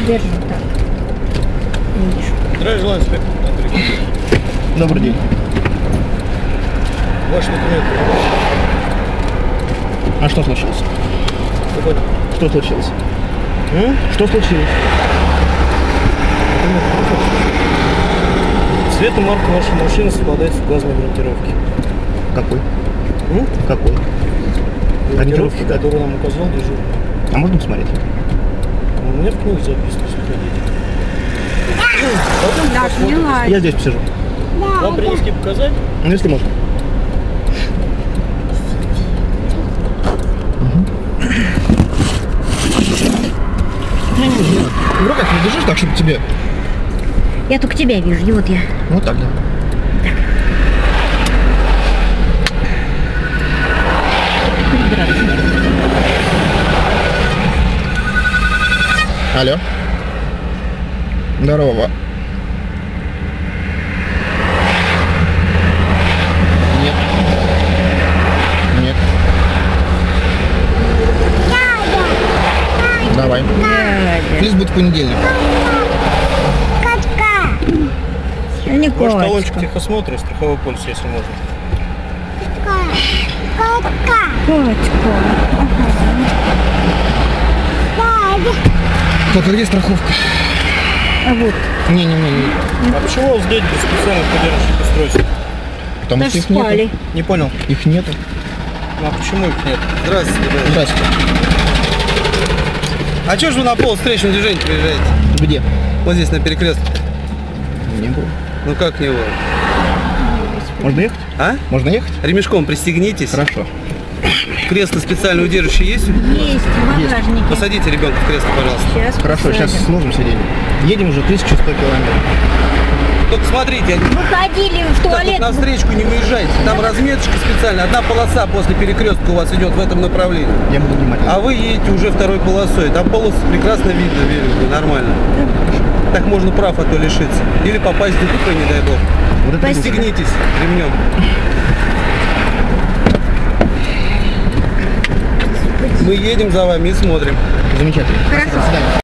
Держи так. Видишь. Здравия желаю, Андрей. Добрый день. Ваш документ. А что случилось? Какой? Что случилось? Что случилось? Цвет и марка вашей машины совпадает с указанной ориентировки. Какой? Какой? Ориентировки, которую нам указал дежурный. А можно посмотреть? У меня в книге записано, если хотите. Так, не ладно. Я здесь посижу. Вам принести показать? Ну, если можно. В руках не держишь так, чтобы тебе... Я только тебя вижу, и вот я. Вот так, да. Алло. Здорово. Нет. Нет. Давай. Физ будет в понедельник. Не Ваш талончик кочка. техосмотра и страховой полис, если можно. Кочка. Так, а где страховка? А вот. Не-не-не. А почему у вас дети без специальных поддерживающих устройств? Потому Даже что их спали. нету. Не понял. Их нету. Ну, а почему их нет? Здравствуйте, ребята. Здравствуйте. А чё ж вы на полустречном движении приезжаете? Где? Вот здесь, на перекрестке. Не было. Ну как не было? Можно ехать? А? Можно ехать? Ремешком пристегнитесь. Хорошо. Кресло специально удерживающее есть? Есть в багажнике. Посадите ребенка в кресло, пожалуйста. Сейчас Хорошо, сейчас посадим. сложим сиденье. Едем уже 1100 километров. Только смотрите, Выходили в так вот туалет. на встречку не выезжайте. Там разметочка специальная. Одна полоса после перекрестка у вас идет в этом направлении. Я буду внимательно. А вы едете уже второй полосой. Там полосы прекрасно видно, нормально. Так можно прав, а то лишиться. Или попасть в ДТП, не дай бог. Вот это Пристегнитесь ремнем. Мы едем за вами и смотрим. замечательно. Хорошо. До свидания.